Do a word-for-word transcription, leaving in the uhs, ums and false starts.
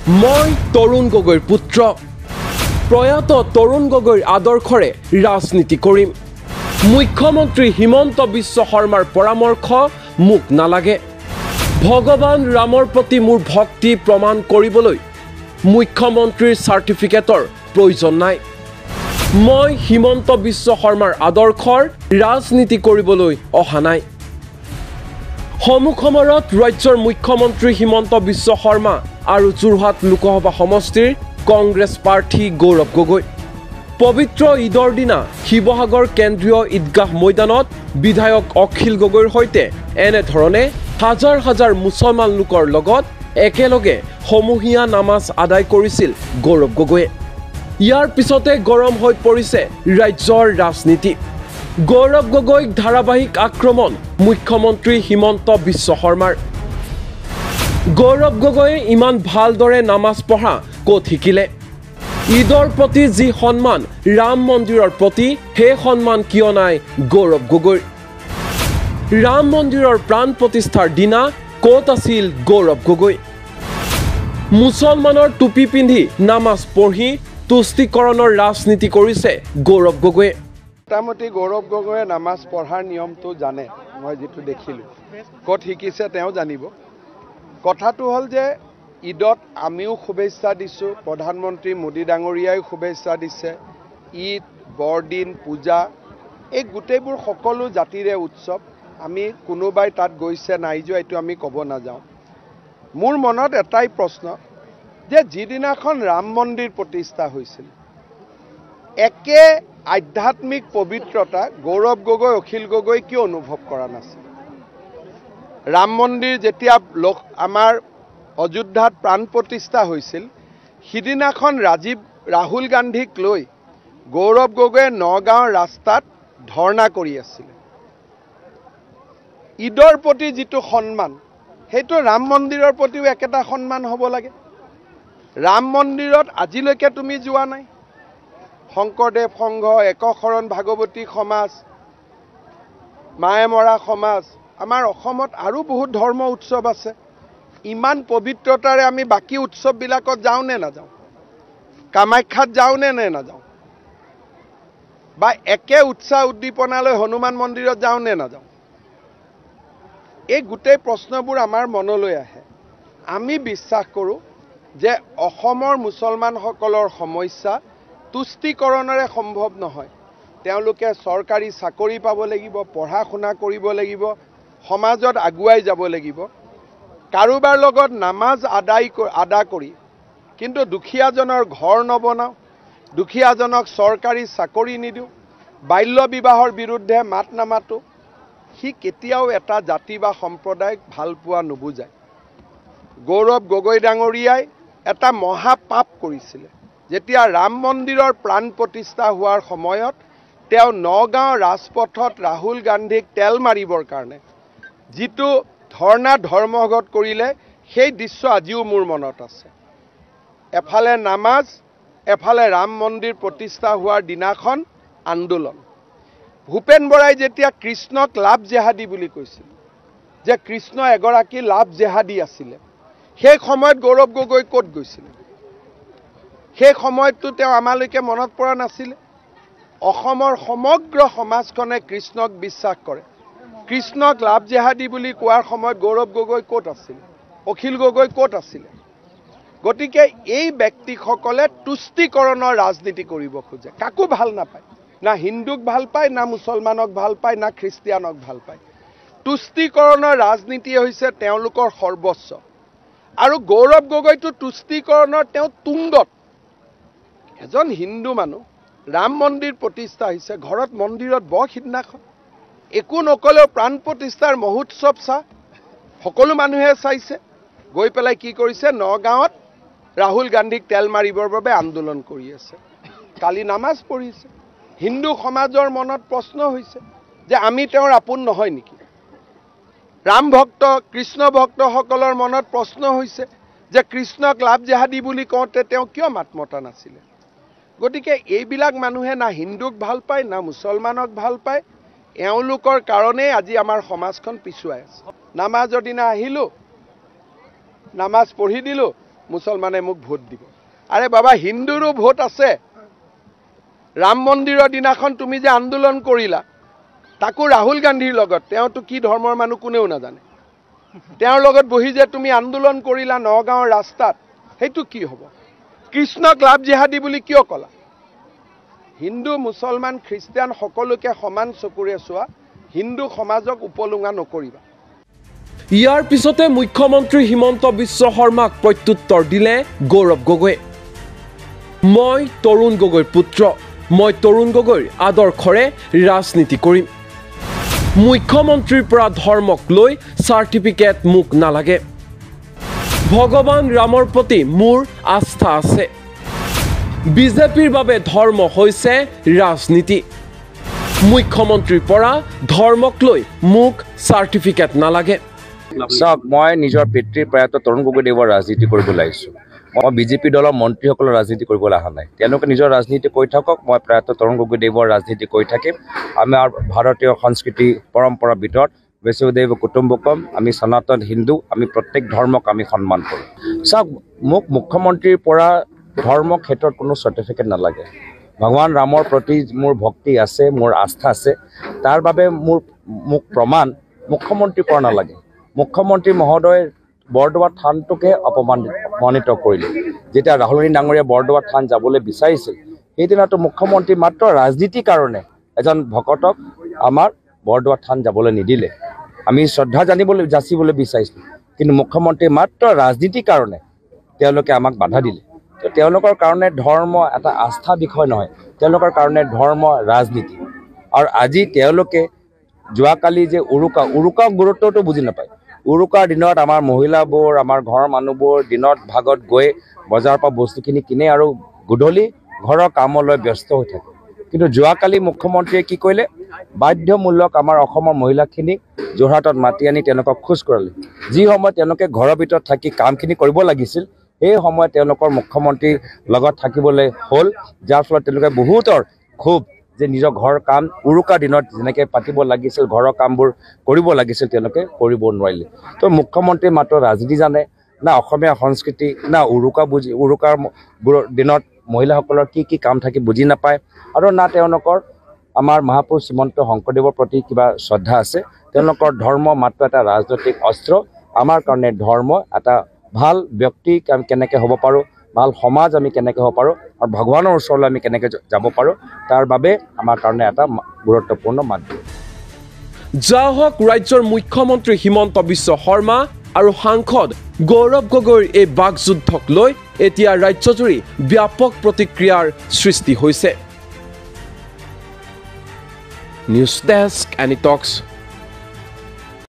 মই তৰুণ গগৈৰ পুত্ৰ প্ৰয়াত তৰুণ গগৈৰ আদৰ্শৰে ৰাজনীতি কৰিম মুখ্যমন্ত্ৰী হিমন্ত বিশ্ব শৰ্মাৰ পৰামৰ্শ মোক নালাগে ভগৱান ৰামৰ প্ৰতি মোৰ ভক্তি প্ৰমাণ কৰিবলৈ মুখ্যমন্ত্ৰীৰ সাৰ্টিফিকেটৰ প্ৰয়োজন নাই মই হিমন্ত বিশ্ব শৰ্মাৰ আদৰ্শৰ ৰাজনীতি কৰিবলৈ অহা নাই সমুখমৰত ৰাজ্যৰ মুখ্যমন্ত্ৰী হিমন্ত বিশ্ব শৰ্মা আৰু যোৰহাট লোকসভা সমষ্টিৰ কংগ্ৰেছ প্ৰাৰ্থী গৌৰৱ গগৈ পবিত্ৰ ঈদৰ দিনা শিৱসাগৰ কেন্দ্ৰীয় ঈদগাহ ময়দানত বিধায়ক অখিল গগৈৰ সৈতে এনে ধৰণে হাজাৰ হাজাৰ মুছলমান লোকৰ লগত একেলগে সমূহীয়া নামাজ আদায় কৰিছিল গৌৰৱ গগৈয়ে ইয়াৰ পিছতে গৰম হৈ পৰিছে ৰাজ্যৰ ৰাজনীতি গৌৰৱ গগৈক ধাৰাবাহিক আক্ৰমণ মুখ্যমন্ত্ৰী হিমন্ত বিশ্ব শৰ্মাৰ গৌৰৱ গগৈয়ে ইমান ভালদৰে নামাজ পঢ়া ক'ত শিকিলে ঈদৰ প্ৰতি যি সন্মান ৰাম মন্দিৰৰ প্ৰতি হে সন্মান কিয় নাই গৌৰৱ গগৈৰ ৰাম মন্দিৰৰ প্ৰাণ প্ৰতিষ্ঠাৰ দিনা ক'ত আছিল গৌৰৱ গগৈ মুছলমানৰ টুপি পিন্ধি নামাজ পঢ়ি তুষ্টিকৰণৰ ৰাজনীতি কৰিছে গৌৰৱ গগৈয়ে মোটামুটি গৌৰৱ গগৈয়ে নামাজ পঢ়াৰ নিয়মটো জানে মই যেটো দেখিলো ক'ত শিকিছে তেওঁ জানিব কথাটো হ'ল যে ঈদত আমিও শুভেচ্ছা দিছো প্ৰধানমন্ত্ৰী মোদী ডাঙৰীয়াই শুভেচ্ছা দিছে ঈদ বৰদিন পূজা এই গোটেইবোৰ সকলো জাতিৰে উৎসৱ আমি কোনোবাই তাত গৈছে নাই যোৱা এটো আমি ক'ব নাযাওঁ মোৰ মনত এটাই প্ৰশ্ন যে যিদিনাখন ৰাম মন্দিৰ প্ৰতিষ্ঠা হৈছিল একে আধ্যাত্মিক পবিত্ৰতা গৌৰৱ গগৈ অখিল গগৈ কি অনুভৱ কৰা নাছিল ৰাম মন্দিৰ যেতিয়া লোক আমাৰ অযোধ্যাত প্ৰাণ প্ৰতিষ্ঠা হৈছিল সিদিনাখন ৰাজীৱ ৰাহুল গান্ধীক লৈ গৌৰৱ গগৈয়ে নগাঁৱৰ ৰাস্তাত ধৰ্ণা কৰি আছিল ঈদৰ প্ৰতি যিটো সন্মান সেইটো ৰাম মন্দিৰৰ প্ৰতিও একেটা সন্মান হ'ব লাগে ৰাম মন্দিৰত আজিলৈকে তুমি যোৱা নাই শংকৰদেৱ সংঘ একশৰণ ভাগৱতী সমাজ মায়েমৰা সমাজ আমাৰ অসমত আৰু বহুত ধৰ্ম উৎসৱ আছে ইমান পবিত্ৰতাৰে আমি বাকি উৎসৱবিলাকত যাওঁ নে নাযাওঁ কামাখ্যাত যাওঁ নে নে নাযাওঁ বা একে উৎসাহ উদ্দীপনালৈ হনুমান মন্দিৰত যাওঁ নে নাযাওঁ এই গোটেই প্ৰশ্নবোৰ আমাৰ মনলৈ আহে আমি বিশ্বাস কৰোঁ যে অসমৰ মুছলমানসকলৰ সমস্যা তুষ্টিকৰণৰে সম্ভৱ নহয় তেওঁলোকে চৰকাৰী চাকৰি পাব লাগিব পঢ়া শুনা কৰিব লাগিব সমাজত আগুৱাই যাব লাগিব কাৰোবাৰ লগত নামাজ আদায় আদা কৰি কিন্তু দুখীয়াজনৰ ঘৰ নবনাও দুখীয়াজনক চৰকাৰী চাকৰি নিদিও বাল্য বিবাহৰ বিৰুদ্ধে মাত নামাতো সি কেতিয়াও এটা জাতি বা সম্প্ৰদায়ক ভাল পোৱা নুবুজায় গৌৰৱ গগৈ ডাঙৰীয়াই এটা মহা পাপ কৰিছিল যেতিয়া ৰাম মন্দিৰৰ প্ৰাণ প্ৰতিষ্ঠা হোৱাৰ সময়ত তেওঁ নগাঁও ৰাজপথত ৰাহুল গান্ধীক তেল মাৰিবৰ কাৰণে যিটো ধৰ্ণা ধৰ্মঘট কৰিলে সেই দৃশ্য আজিও মোৰ মনত আছে এফালে নামাজ এফালে ৰাম মন্দিৰ প্ৰতিষ্ঠা হোৱাৰ দিনাখন আন্দোলন ভূপেন বৰাই যেতিয়া কৃষ্ণক লাভ জেহাদী বুলি কৈছিল যে কৃষ্ণ এগৰাকী লাভ জেহাদী আছিল সেই সময়ত গৌৰৱ গগৈ ক'ত গৈছিল সেই সময়তো তেওঁ আমালৈকে মনত পৰা নাছিল অসমৰ সমগ্ৰ সমাজখনে কৃষ্ণক বিশ্বাস কৰে কৃষ্ণক লাভ জেহাদী বুলি কোৱাৰ সময়ত গৌৰৱ গগৈ ক'ত আছিল অখিল গগৈ ক'ত আছিল গতিকে এই ব্যক্তিসকলে তুষ্টিকৰণৰ ৰাজনীতি কৰিব খোজে কাকো ভাল নাপায় না হিন্দুক ভাল পায় না মুছলমানক ভাল পায় না খ্ৰীষ্টিয়ানক ভাল পায় তুষ্টিকৰণৰ ৰাজনীতি হৈছে তেওঁলোকৰ সৰ্বস্ব আৰু গৌৰৱ গগৈটো তুষ্টিকৰণৰ তেওঁ তুংগত এজন হিন্দু মানুহ ৰাম মন্দিৰ প্ৰতিষ্ঠা হৈছে ঘৰত মন্দিৰত বৰ সিদিনাখন একো নকলেও প্ৰাণ প্ৰতিষ্ঠাৰ মহোৎসৱ চা সকলো মানুহে চাইছে গৈ পেলাই কি কৰিছে নগাঁৱত ৰাহুল গান্ধীক তেল মাৰিবৰ বাবে আন্দোলন কৰি আছে কালি নামাজ পঢ়িছে হিন্দু সমাজৰ মনত প্ৰশ্ন হৈছে যে আমি তেওঁৰ আপোন নহয় নেকি ৰাম ভক্ত কৃষ্ণ ভক্তসকলৰ মনত প্ৰশ্ন হৈছে যে কৃষ্ণক লাভ জেহাদী বুলি কওঁতে তেওঁ কিয় মাত মতা নাছিলে গতিকে এইবিলাক মানুহে না হিন্দুক ভাল পায় না মুছলমানক ভাল পায় এওঁলোকৰ কাৰণে আজি আমাৰ সমাজখন পিছুৱাই আছে নামাজৰ দিনা আহিলো নামাজ পঢ়ি দিলো মুছলমানে মোক ভোট দিব। আৰে বাবা, হিন্দুৰো ভোট আছে। ৰাম মন্দিৰৰ দিনাখন তুমি যে আন্দোলন কৰিলা, তাকো ৰাহুল গান্ধীৰ লগত, তেওঁতো কি ধৰ্মৰ মানুহ কোনেও নাজানে, তেওঁৰ লগত বহি যে তুমি আন্দোলন কৰিলা নগাঁৱৰ ৰাস্তাত, সেইটো কি হ'ব? কৃষ্ণক লাভ জিহাদী বুলি কিয় ক'লা? হিন্দু মুছলমান খ্ৰীষ্টিয়ান সকলোকে সমান চকুৰে চোৱা, হিন্দু সমাজক উপলুঙা নকৰিবা। ইয়াৰ পিছতে মুখ্যমন্ত্ৰী হিমন্ত বিশ্ব শৰ্মাক প্ৰত্যুত্তৰ দিলে গৌৰৱ গগৈ। মই তৰুণ গগৈৰ পুত্ৰ, মই তৰুণ গগৈৰ আদৰ্শৰে ৰাজনীতি কৰিম। মুখ্যমন্ত্ৰীৰ পৰা ধৰ্মক লৈ চাৰ্টিফিকেট মোক নালাগে। ভগৱান ৰামৰ প্ৰতি মোৰ আস্থা আছে। বিজেপিৰ বাবে ধৰ্ম হৈছে ৰাজনীতি। মুখ্যমন্ত্ৰীৰ পৰা ধৰ্মক লৈ মোক চাৰ্টিফিকেট নালাগে। চাওক, মই নিজৰ পিতৃৰ প্ৰয়াত তৰুণ গগৈদেৱৰ ৰাজনীতি কৰিবলৈ আহিছোঁ। মই বিজেপি দলৰ মন্ত্ৰীসকলৰ ৰাজনীতি কৰিবলৈ অহা নাই। তেওঁলোকে নিজৰ ৰাজনীতি কৰি থাকক, মই প্ৰয়াত তৰুণ গগৈদেৱৰ ৰাজনীতি কৰি থাকিম। আমাৰ ভাৰতীয় সংস্কৃতি পৰম্পৰাৰ ভিতৰত বসুদেৱ কুটুম্বকম, আমি সনাতন হিন্দু, আমি প্ৰত্যেক ধৰ্মক আমি সন্মান কৰোঁ। চাওক, মোক মুখ্যমন্ত্ৰীৰ পৰা ধৰ্ম ক্ষেত্ৰত কোনো চাৰ্টিফিকেট নালাগে। ভগৱান ৰামৰ প্ৰতি মোৰ ভক্তি আছে, মোৰ আস্থা আছে, তাৰ বাবে মোৰ মোক প্ৰমাণ মুখ্যমন্ত্ৰীৰ পৰা নালাগে। মুখ্যমন্ত্ৰী মহোদয় বৰদোৱা থানটোকে অপমানিত কৰিলে। যেতিয়া ৰাহুল গান্ধী ডাঙৰীয়া বৰদোৱা থান যাবলৈ বিচাৰিছিল, সেইদিনাতো মুখ্যমন্ত্ৰী মাত্ৰ ৰাজনীতিৰ কাৰণে এজন ভকতক আমাৰ বৰদোৱা থান যাবলৈ নিদিলে। আমি শ্ৰদ্ধা জানিবলৈ যাচিবলৈ বিচাৰিছিলোঁ, কিন্তু মুখ্যমন্ত্ৰী মাত্ৰ ৰাজনীতিৰ কাৰণে তেওঁলোকে আমাক বাধা দিলে। তো তেওঁলোকৰ কাৰণে ধৰ্ম এটা আস্থা বিষয় নহয়, তেওঁলোকৰ কাৰণে ধৰ্ম ৰাজনীতি। আৰু আজি তেওঁলোকে যোৱাকালি যে উৰুকা উৰুকাৰ গুৰুত্বটো বুজি নাপায়। উৰুকাৰ দিনত আমাৰ মহিলাবোৰ, আমাৰ ঘৰৰ মানুহবোৰ দিনত ভাগত গৈ বজাৰৰ পৰা বস্তুখিনি কিনে আৰু গধূলি ঘৰৰ কামলৈ ব্যস্ত হৈ থাকে। কিন্তু যোৱাকালি মুখ্যমন্ত্ৰীয়ে কি কৰিলে, বাধ্যমূলক আমাৰ অসমৰ মহিলাখিনিক যোৰহাটত মাতি আনি তেওঁলোকক খোজ কৰালে। যি সময়ত তেওঁলোকে ঘৰৰ ভিতৰত থাকি কামখিনি কৰিব লাগিছিল, সেই সময়ত তেওঁলোকৰ মুখ্যমন্ত্ৰীৰ লগত থাকিবলৈ হ'ল, যাৰ ফলত তেওঁলোকে বহুতৰ ক্ষোভ যে নিজৰ ঘৰৰ কাম উৰুকাৰ দিনত যেনেকৈ পাতিব লাগিছিল, ঘৰৰ কামবোৰ কৰিব লাগিছিল, তেওঁলোকে কৰিব নোৱাৰিলে। তো মুখ্যমন্ত্ৰীয়ে মাত্ৰ ৰাজনীতি জানে, না অসমীয়া সংস্কৃতি, না উৰুকা বুজি উৰুকাৰ দিনত মহিলাসকলৰ কি কি কাম থাকি বুজি নাপায়, আৰু না তেওঁলোকৰ আমাৰ মহাপুৰুষ শ্ৰীমন্ত শংকৰদেৱৰ প্ৰতি কিবা শ্ৰদ্ধা আছে। তেওঁলোকৰ ধৰ্ম মাত্ৰ এটা ৰাজনৈতিক অস্ত্ৰ। আমাৰ কাৰণে ধৰ্ম এটা ভাল ব্যক্তি আমি কেনেকৈ হ'ব পাৰোঁ, ভাল সমাজ আমি কেনেকৈ হ'ব পাৰোঁ, আৰু ভগৱানৰ ওচৰলৈ আমি কেনেকৈ যাব পাৰোঁ, তাৰ বাবে আমাৰ কাৰণে এটা গুৰুত্বপূৰ্ণ মাধ্যম। যা হওক, ৰাজ্যৰ মুখ্যমন্ত্ৰী হিমন্ত বিশ্ব শৰ্মা আৰু সাংসদ গৌৰৱ গগৈৰ এই বাকযুদ্ধক লৈ এতিয়া ৰাজ্যজুৰি ব্যাপক প্ৰতিক্ৰিয়াৰ সৃষ্টি হৈছে। নিউজ ডেস্ক, এনি টক্স।